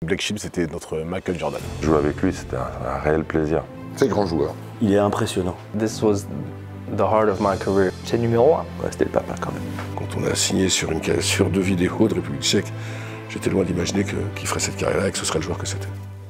Blake Shields, c'était notre Michael Jordan. Jouer avec lui, c'était un réel plaisir. C'est grand joueur. Il est impressionnant. This was the heart of my career. C'est le numéro 1. Ouais, c'était le papa quand même. Quand on a signé sur 2 vidéos de République tchèque, j'étais loin d'imaginer qu'il ferait cette carrière-là et que ce serait le joueur que c'était.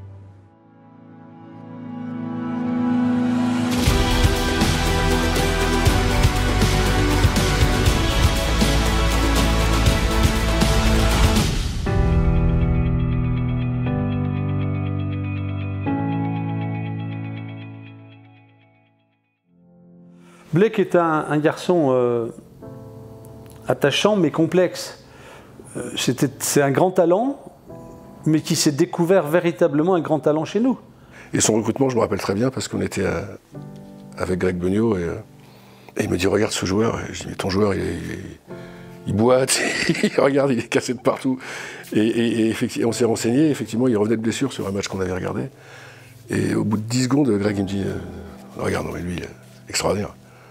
Blake est un garçon attachant mais complexe. C'est un grand talent, mais qui s'est découvert véritablement un grand talent chez nous. Et son recrutement, je me rappelle très bien parce qu'on était avec Greg Beugnot et il me dit regarde ce joueur. Et je dis mais ton joueur il boite, il regarde, il est cassé de partout. Et effectivement, on s'est renseigné, effectivement il revenait de blessure sur un match qu'on avait regardé. Et au bout de 10 secondes, Greg il me dit regarde, non mais lui, extraordinaire.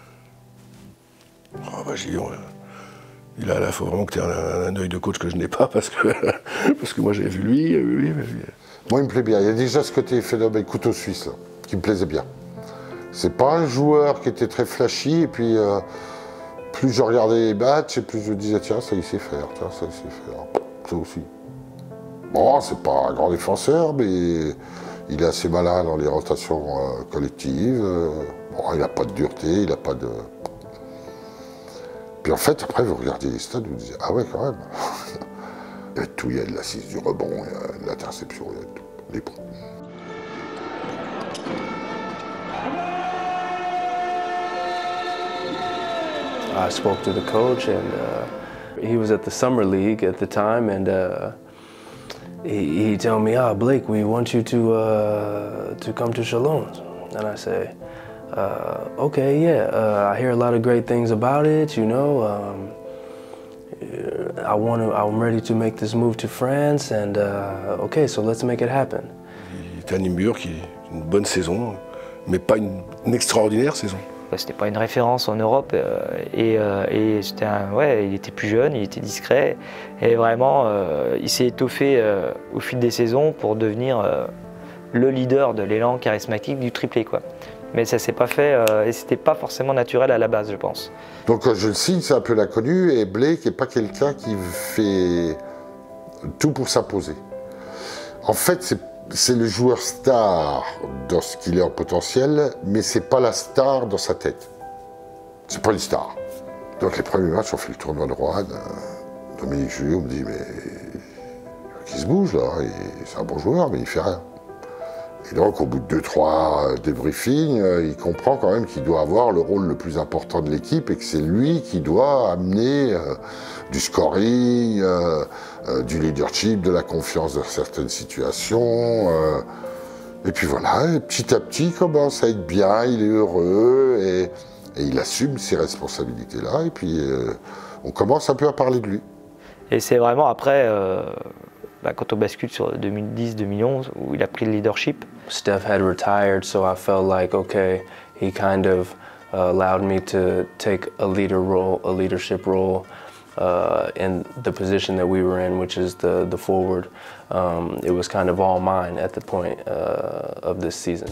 Oh, bah, j'ai dit, il faut vraiment que tu aies un œil de coach que je n'ai pas parce que moi j'avais vu lui. Moi il me plaît bien. Il y a déjà ce côté phénomène couteau suisse là, qui me plaisait bien. C'est pas un joueur qui était très flashy et puis plus je regardais les matchs et plus je me disais tiens ça il sait faire, ça aussi. Bon c'est pas un grand défenseur mais il est assez malin dans les rotations collectives. Bon, il n'a pas de dureté, il n'a pas de... Puis en fait, après, vous regardez les stades, vous disiez, ah ouais, quand même. Il y a tout, il y a de l'assise du rebond, il y a de l'interception, il y a tout. Les points. I spoke to the coach, and he was at the summer league at the time, and he told me, Blake, we want you to come to Chalons. And I say, okay, yeah, I hear a lot of great things about it, you know. I'm ready to make this move to France, and okay, so let's make it happen. Il était à Nimburg, une bonne saison, mais pas une extraordinaire saison. C'était pas une référence en Europe et il était plus jeune, il était discret et vraiment il s'est étoffé au fil des saisons pour devenir le leader de l'élan charismatique du triplé quoi. Mais ça s'est pas fait et c'était pas forcément naturel à la base je pense. Donc je le signe, c'est un peu l'inconnu et Blake n'est pas quelqu'un qui fait tout pour s'imposer. En fait c'est le joueur star dans ce qu'il est en potentiel, mais c'est pas la star dans sa tête. C'est pas une star. Donc les premiers matchs, on fait le tournoi de Roanne. Dominique Julio me dit, mais qui se bouge là, c'est un bon joueur, mais il fait rien. Et donc au bout de 2-3 débriefings, il comprend quand même qu'il doit avoir le rôle le plus important de l'équipe et que c'est lui qui doit amener du scoring, du leadership, de la confiance dans certaines situations. Et puis voilà, et petit à petit, il commence à être bien, il est heureux et il assume ces responsabilités-là. Et puis on commence un peu à parler de lui. Et c'est vraiment après, quand on bascule sur 2010-2011, où il a pris le leadership. Steph had retired, so I felt like, okay, he kind of allowed me to take a leadership role. In the position that we were in, which is the forward. It was kind of all mine at the point of this season.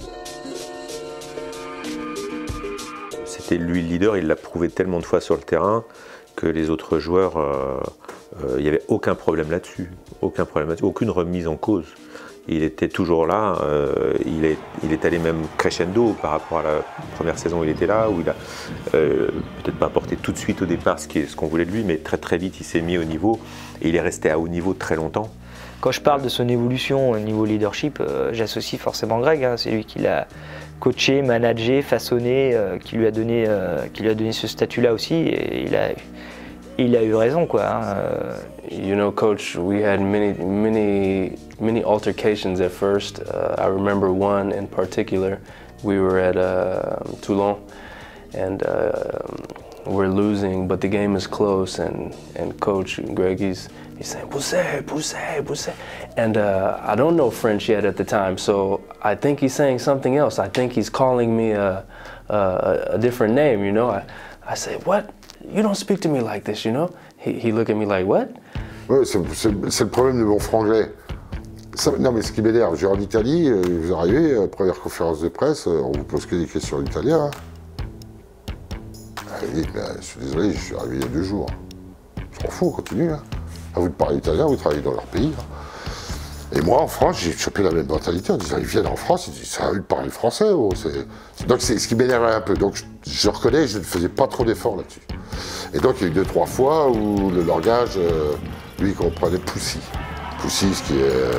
C'était lui le leader, il l'a prouvé tellement de fois sur le terrain que les autres joueurs, il n'y avait aucun problème là-dessus, aucune remise en cause. Il était toujours là, il est allé même crescendo par rapport à la première saison où il était là, où il a peut-être pas apporté tout de suite au départ ce qu'on voulait de lui, mais très très vite il s'est mis au niveau et il est resté à haut niveau très longtemps. Quand je parle de son évolution au niveau leadership, j'associe forcément Greg, hein, c'est lui qui l'a coaché, managé, façonné, qui lui a donné ce statut-là aussi, et il a eu raison quoi. Hein. You know, Coach, we had many altercations at first. I remember one in particular. We were at Toulon, and we're losing, but the game is close. And Coach Greg, he's saying, poussez. And I don't know French yet at the time, so I think he's saying something else. I think he's calling me a different name. You know, I say, what? You don't speak to me like this, you know? He looked at me like, what? Ouais, c'est le problème du bon franglais. Non, mais ce qui m'énerve, j'ai en Italie, vous arrivez, première conférence de presse, on vous pose que des questions en italien. Je suis désolé, je suis arrivé il y a 2 jours. Je m'en fous, on continue. À vous de parler italien, vous travaillez dans leur pays. Et moi, en France, j'ai chopé la même mentalité en disant, ils viennent en France, ils disent, ça a eu de parler français. Oh, donc c'est ce qui m'énervait un peu. Donc je reconnais, je ne faisais pas trop d'efforts là-dessus. Et donc il y a eu 2-3 fois où le langage, lui, il comprenait Poussy. Poussy, ce qui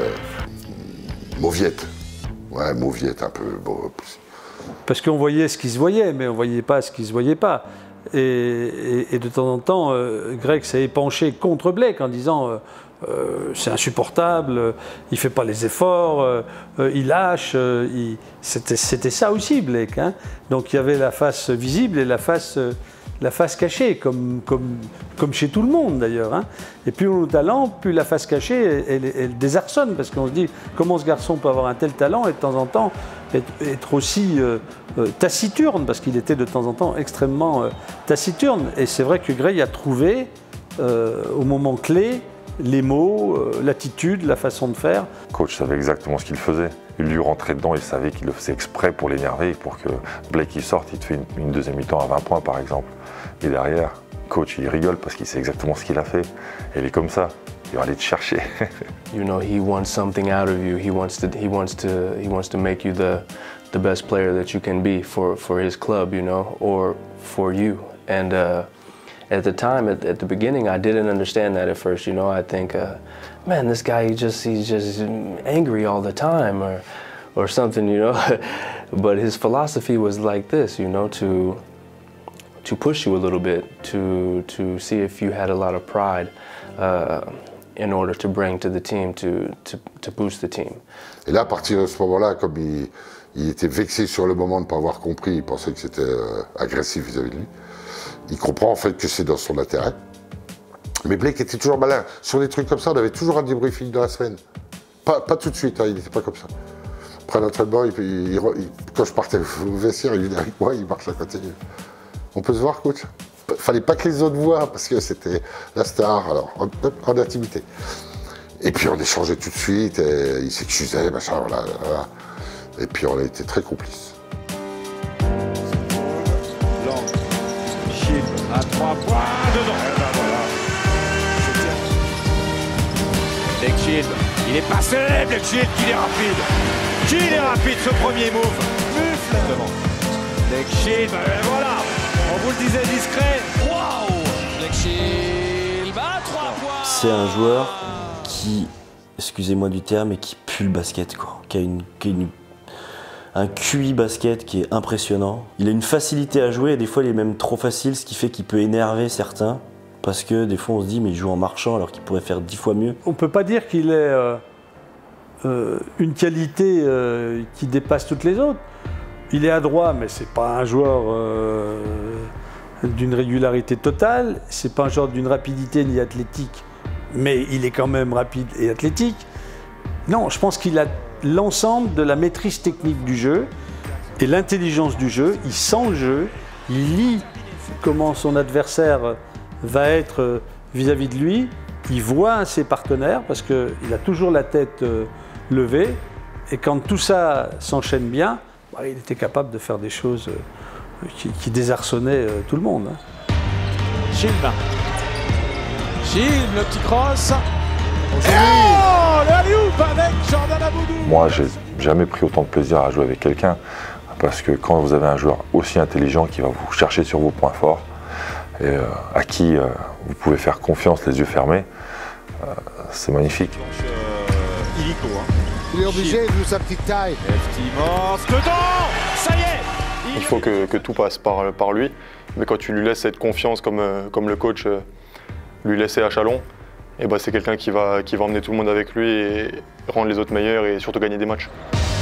est mauviette. Ouais, mauviette un peu. Bon, Poussy. Parce qu'on voyait ce qui se voyait, mais on ne voyait pas ce qui ne se voyait pas. Et de temps en temps, Greg s'est épanché contre Blake en disant c'est insupportable, il ne fait pas les efforts, il lâche. C'était ça aussi, Blake. Hein. Donc il y avait la face visible et la face cachée, comme chez tout le monde d'ailleurs. Hein. Et plus on a de talent, plus la face cachée, elle désarçonne, parce qu'on se dit comment ce garçon peut avoir un tel talent et de temps en temps être aussi taciturne, parce qu'il était de temps en temps extrêmement taciturne. Et c'est vrai que Greg a trouvé, au moment clé, les mots, l'attitude, la façon de faire. Le coach savait exactement ce qu'il faisait. Il lui rentrait dedans, il savait qu'il le faisait exprès pour l'énerver, pour que Blake il sorte, il te fait une deuxième mi-temps à 20 points par exemple. Et derrière, le coach il rigole parce qu'il sait exactement ce qu'il a fait. Et il est comme ça, il va aller te chercher. You know, he wants something out of you. He wants to make you the best player that you can be for his club, you know, or for you. And at the time, at the beginning, I didn't understand that at first. You know, I think, man, this guy he's just angry all the time, or something, you know. But his philosophy was like this, you know, to push you a little bit, to see if you had a lot of pride in order to bring to the team, to boost the team. Et là, à partir de ce moment-là, comme il était vexé sur le moment de ne pas avoir compris, il pensait que c'était agressif vis-à-vis de lui. Il comprend en fait que c'est dans son intérêt. Mais Blake était toujours malin. Sur des trucs comme ça, on avait toujours un débriefing dans la semaine. Pas tout de suite, hein, il n'était pas comme ça. Après l'entraînement, quand je partais au vestiaire, il venait avec moi, il marche à côté. On peut se voir, coach? Fallait pas que les autres voient, parce que c'était la star, alors, en intimité. Et puis on échangeait tout de suite, et il s'excusait, machin, voilà. Et puis on a été très complices. À 3 points, dedans. Blake Shield, il est passé, Blake Shield, qu'il est rapide. Qu'il est rapide ce premier move. Mufle. Blake Shield, voilà. On vous le disait discret. Waouh. Blake Shield, 3 points. C'est un joueur qui, excusez-moi du terme, mais qui pue le basket, quoi. Qui a un QI basket qui est impressionnant. Il a une facilité à jouer et des fois il est même trop facile, ce qui fait qu'il peut énerver certains. Parce que des fois on se dit mais il joue en marchant alors qu'il pourrait faire 10 fois mieux. On ne peut pas dire qu'il ait une qualité qui dépasse toutes les autres. Il est adroit, mais c'est pas un joueur d'une régularité totale. C'est pas un joueur d'une rapidité ni athlétique, mais il est quand même rapide et athlétique. Non, je pense qu'il a l'ensemble de la maîtrise technique du jeu et l'intelligence du jeu. Il sent le jeu, il lit comment son adversaire va être vis-à-vis de lui, il voit ses partenaires parce qu'il a toujours la tête levée et quand tout ça s'enchaîne bien, bah, il était capable de faire des choses qui désarçonnaient tout le monde. Shield, le petit cross. Oh, le alley-oop avec Jordan Aboudou. Moi, j'ai jamais pris autant de plaisir à jouer avec quelqu'un, parce que quand vous avez un joueur aussi intelligent qui va vous chercher sur vos points forts, et à qui vous pouvez faire confiance les yeux fermés, c'est magnifique. Illico, hein. Il est obligé, vu sa petite taille. Eftimos, dedans. Ça y est. Il faut que tout passe par lui, mais quand tu lui laisses cette confiance comme le coach lui laissait à Chalon, et bah c'est quelqu'un qui va emmener tout le monde avec lui et rendre les autres meilleurs et surtout gagner des matchs.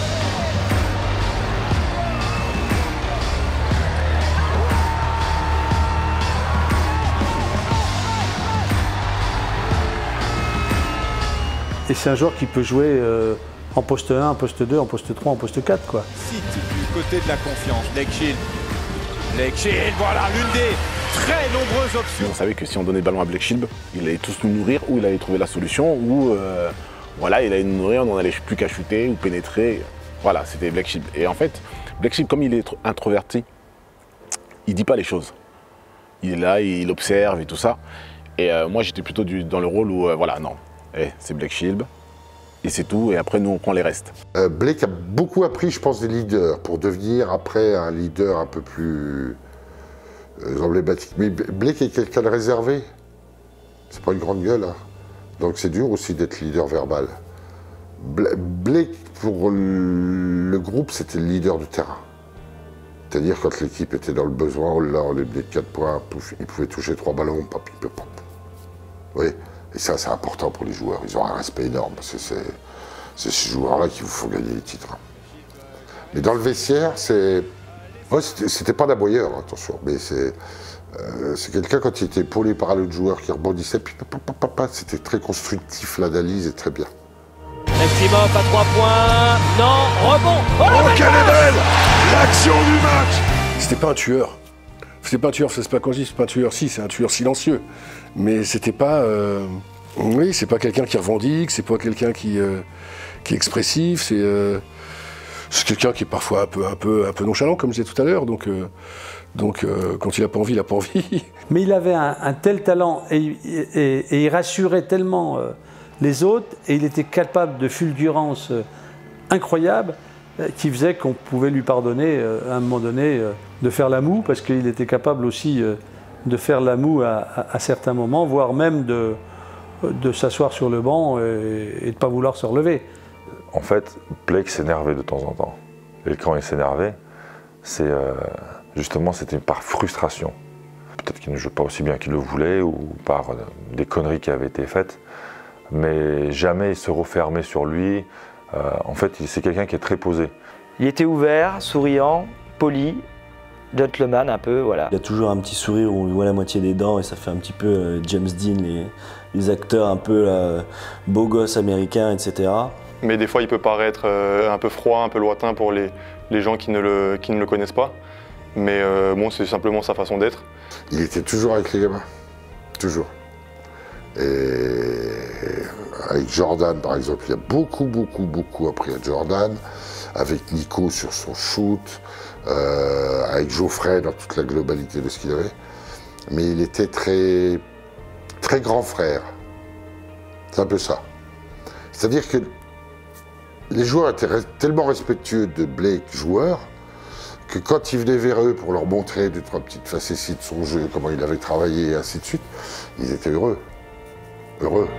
Et c'est un joueur qui peut jouer en poste 1, en poste 2, en poste 3, en poste 4, quoi. Site du côté de la confiance, Blake Shield. Blake Shield, voilà l'une des très nombreuses options. On savait que si on donnait le ballon à Blake Shield, il allait tous nous nourrir, ou il allait trouver la solution, ou Voilà, il a une nourriture, on n'allait plus qu'à shooter ou pénétrer. Voilà, c'était Blake Shield. Et en fait, Blake Shield, comme il est introverti, il dit pas les choses. Il est là, il observe et tout ça. Et moi, j'étais plutôt dans le rôle où, voilà, non, c'est Blake Shield. Et c'est tout, et après nous on prend les restes. Blake a beaucoup appris, je pense, des leaders, pour devenir après un leader un peu plus emblématique. Mais Blake est quelqu'un de réservé. C'est pas une grande gueule, hein. Donc c'est dur aussi d'être leader verbal. Blake, pour le groupe, c'était le leader du terrain. C'est-à-dire quand l'équipe était dans le besoin, oh là, on est de 4 points, pouf, il pouvait toucher 3 ballons, papi, pop. Vous voyez ? Et ça, c'est important pour les joueurs. Ils ont un respect énorme. C'est ces joueurs-là qui vous font gagner les titres. Mais dans le vestiaire, c'était pas d'aboyeur, attention. Mais c'est quelqu'un, quand il était épaulé par un autre joueur qui rebondissait, puis c'était très constructif, l'analyse est très bien. Maximov à 3 points. Non, rebond. Oh, quelle est belle l'action du match! C'était pas un tueur. C'était pas un tueur, c'est pas quand je dis c'est pas un tueur, si, c'est un tueur silencieux. Mais c'était pas. Oui, c'est pas quelqu'un qui revendique, c'est pas quelqu'un qui est expressif, c'est quelqu'un qui est parfois un peu nonchalant, comme je disais tout à l'heure. Donc, quand il a pas envie, il a pas envie. Mais il avait un tel talent et il rassurait tellement les autres, et il était capable de fulgurance incroyable qui faisait qu'on pouvait lui pardonner à un moment donné de faire la moue, parce qu'il était capable aussi de faire la moue à certains moments, voire même de s'asseoir sur le banc et de ne pas vouloir se relever. En fait, Blake s'énervait de temps en temps. Et quand il s'énervait, justement, c'était par frustration. Peut-être qu'il ne jouait pas aussi bien qu'il le voulait, ou par des conneries qui avaient été faites, mais jamais il se refermait sur lui. En fait, c'est quelqu'un qui est très posé. Il était ouvert, souriant, poli, gentleman un peu, voilà. Il a toujours un petit sourire où on lui voit la moitié des dents et ça fait un petit peu James Dean, les acteurs un peu beaux gosses américains, etc. Mais des fois, il peut paraître un peu froid, un peu lointain pour les gens qui ne le connaissent pas. Mais bon, c'est simplement sa façon d'être. Il était toujours avec les gamins, toujours. Et avec Jordan, par exemple, il a beaucoup appris à Jordan. Avec Nico sur son shoot, avec Geoffrey dans toute la globalité de ce qu'il avait. Mais il était très grand frère. C'est un peu ça. C'est-à-dire que les joueurs étaient tellement respectueux de Blake, joueur, que quand il venait vers eux pour leur montrer 2-3 petites facéties de son jeu, comment il avait travaillé et ainsi de suite, ils étaient heureux. Heureux.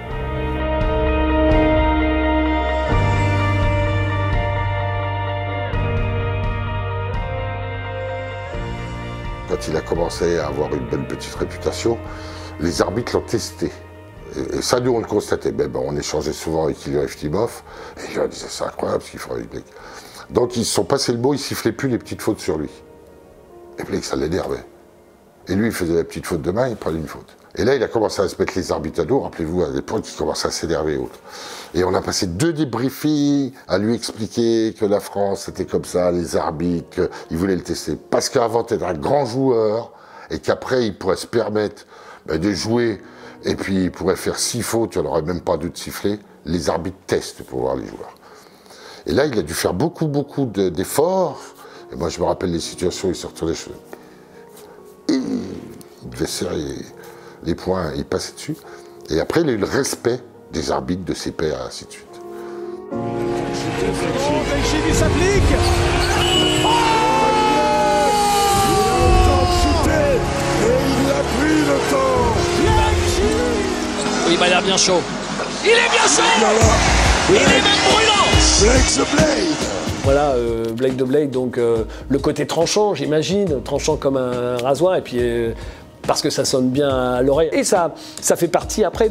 Quand il a commencé à avoir une belle petite réputation, les arbitres l'ont testé. Et ça, nous, on le constatait. Ben, on échangeait souvent avec Ilya Eftimov, et il leur disait, c'est incroyable ce qu'il ferait avec Blake. Donc, ils se sont passés le mot, ils sifflaient plus les petites fautes sur lui. Et Blake, ça l'énervait. Et lui, il faisait la petite faute de main, il prenait une faute. Et là, il a commencé à se mettre les arbitres à dos. Rappelez-vous, à l'époque, il commençait à s'énerver et autres. Et on a passé 2 débriefings à lui expliquer que la France, c'était comme ça, les arbitres, qu'ils voulaient le tester. Parce qu'avant, t'es un grand joueur, et qu'après, il pourrait se permettre de jouer, et puis il pourrait faire 6 fautes, il n'y en aurait même pas d'autres sifflets. Les arbitres testent pour voir les joueurs. Et là, il a dû faire beaucoup d'efforts. Et moi, je me rappelle les situations où il se retournait, il devait serrer les poings, il passait dessus. Et après, il a eu le respect des arbitres, de ses pairs, et ainsi de suite. Il s'applique. Il a pris le temps. Il m'a l'air bien chaud. Il est bien chaud. Il est même brûlant. Blake the Blade. Voilà, Blake the Blade, donc le côté tranchant, j'imagine, tranchant comme un rasoir, et puis parce que ça sonne bien à l'oreille. Et ça fait partie après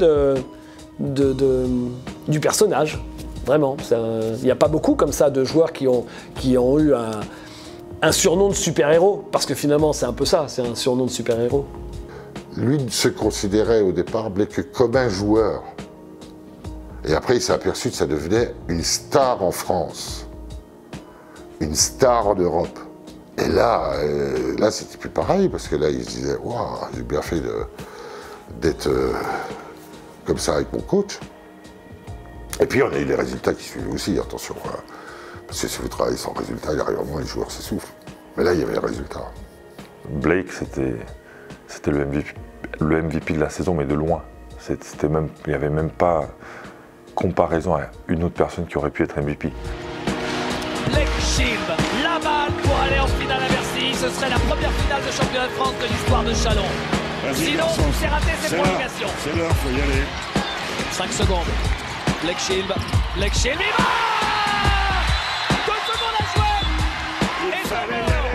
du personnage, vraiment. Il n'y a pas beaucoup comme ça de joueurs qui ont eu un surnom de super-héros, parce que finalement c'est un peu ça, c'est un surnom de super-héros. Lui se considérait au départ, Blake, comme un joueur. Et après il s'est aperçu que ça devenait une star en France. Une star en Europe. Et là c'était plus pareil, parce que là, il se disait, waouh, j'ai bien fait d'être comme ça avec mon coach. Et puis on a eu les résultats qui suivaient aussi, attention. Parce que si vous travaillez sans résultat, il y a un moment, les joueurs s'essoufflent. Mais là, il y avait les résultats. Blake, c'était le MVP de la saison, mais de loin. Il n'y avait même pas comparaison à une autre personne qui aurait pu être MVP. Blake Shield, la balle pour aller en finale à Bercy. Ce serait la première finale de championnat de France de l'histoire de Chalon. Sinon, c'est raté, c'est prolongation. C'est l'heure, faut y aller. 5 secondes. Blake Shield, il va! 2 secondes à jouer. Et ça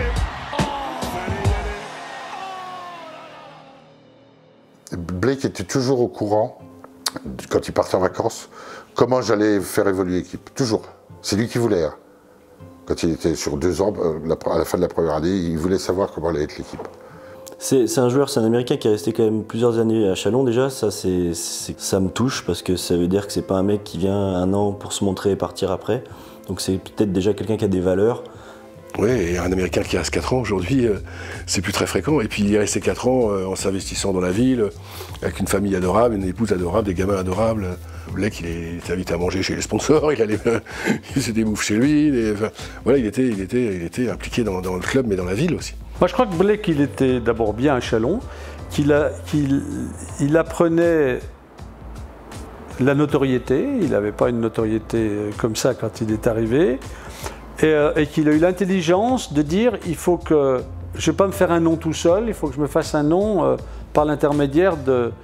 Blake était toujours au courant, quand il partait en vacances, comment j'allais faire évoluer l'équipe. Toujours. C'est lui qui voulait. Hein. Quand il était sur 2 ans, à la fin de la première année, il voulait savoir comment allait être l'équipe. C'est un joueur, c'est un Américain qui est resté quand même plusieurs années à Chalon déjà. Ça me touche parce que ça veut dire que c'est pas un mec qui vient un an pour se montrer et partir après. Donc c'est peut-être déjà quelqu'un qui a des valeurs. Oui, et un Américain qui reste 4 ans aujourd'hui, c'est plus très fréquent. Et puis il est resté 4 ans en s'investissant dans la ville, avec une famille adorable, une épouse adorable, des gamins adorables. Blake, il était invité à manger chez les sponsors, il faisait des bouffes chez lui. Voilà, il était impliqué dans le club, mais dans la ville aussi. Moi, je crois que Blake, il était d'abord bien à Chalon, qu'il apprenait la notoriété. Il n'avait pas une notoriété comme ça quand il est arrivé. Et qu'il a eu l'intelligence de dire il faut que je ne vais pas me faire un nom tout seul, il faut que je me fasse un nom par l'intermédiaire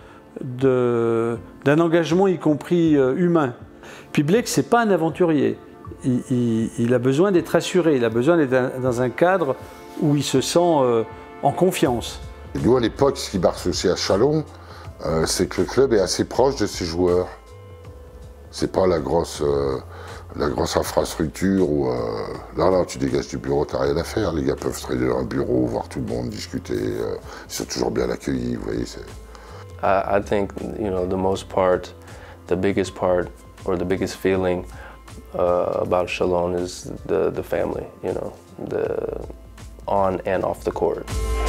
d'un engagement, y compris humain. Puis Blake, ce n'est pas un aventurier. Il a besoin d'être assuré, il a besoin d'être dans un cadre où il se sent en confiance. Et nous, à l'époque, ce qui marche aussi à Chalon, c'est que le club est assez proche de ses joueurs. C'est pas la grosse infrastructure où là, tu dégages du bureau, t'as rien à faire. Les gars peuvent traîner dans un bureau, voir tout le monde, discuter. Ils sont toujours bien accueillis, vous voyez. I think, the biggest part, or the biggest feeling about Chalon is the family, the on and off the court.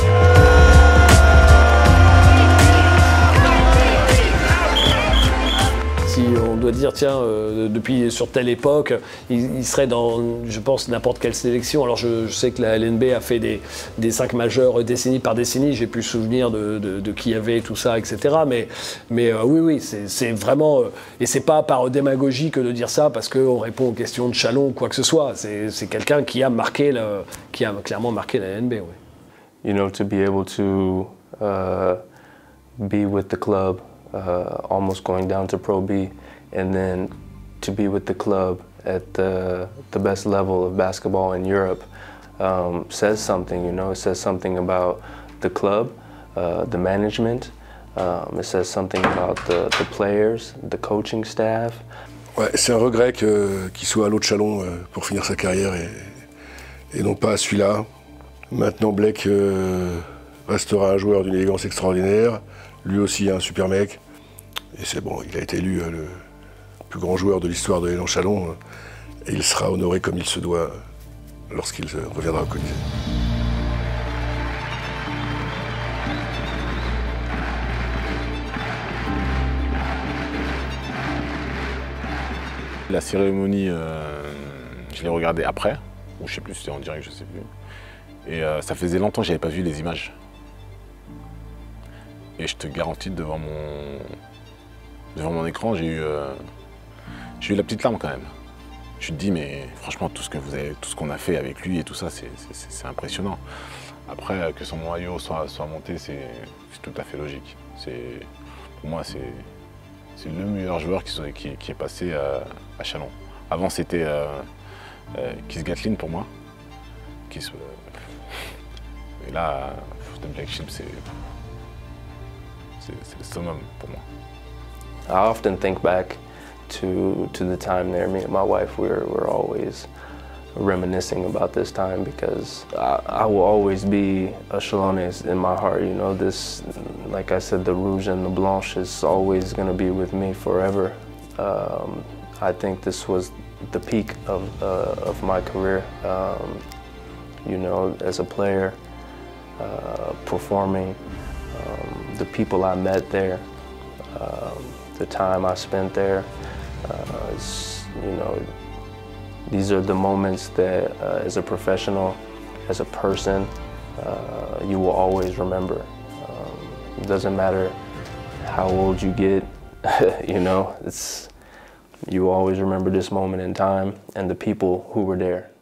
Si on doit dire, tiens, depuis sur telle époque, il serait dans, je pense, n'importe quelle sélection. Alors je sais que la LNB a fait des 5 majeurs décennie par décennie, j'ai plus souvenir de qui y avait tout ça, etc. Mais oui, c'est vraiment, et c'est pas par démagogie que de dire ça parce qu'on répond aux questions de Chalon ou quoi que ce soit. C'est quelqu'un qui a clairement marqué la LNB. Oui. To be able to be with the club. Almost going down to Pro B, and then to be with the club at the best level of basketball in Europe says something, It says something about the club, the management. It says something about the players, the coaching staff. Ouais, c'est un regret qu'il soit à l'autre Chalon pour finir sa carrière et non pas à celui-là. Maintenant, Blake restera un joueur d'une élégance extraordinaire. Lui aussi un super mec. Et c'est bon, il a été élu le plus grand joueur de l'histoire de l'élan Chalon. Et il sera honoré comme il se doit lorsqu'il reviendra au Colisée. La cérémonie, je l'ai regardée après, ou je sais plus si c'était en direct, je sais plus. Et ça faisait longtemps que j'avais pas vu les images. Et je te garantis, devant mon écran, j'ai eu la petite larme quand même. Je te dis, mais franchement, tout ce qu'on a fait avec lui et tout ça, c'est impressionnant. Après, que son maillot soit monté, c'est tout à fait logique. Pour moi, c'est le meilleur joueur qui est passé à Chalon. Avant, c'était Keith Gatlin pour moi. Et là, Blake Shield, c'est le summum pour moi. I often think back to the time there. Me and my wife, we're always reminiscing about this time because I will always be a Chalonais in my heart. This, like I said, the Rouge and the Blanche is always going to be with me forever. I think this was the peak of my career. As a player, performing, the people I met there, the time I spent there, You know, these are the moments that, as a professional, as a person, you will always remember. It doesn't matter how old you get, you know, you will always remember this moment in time and the people who were there.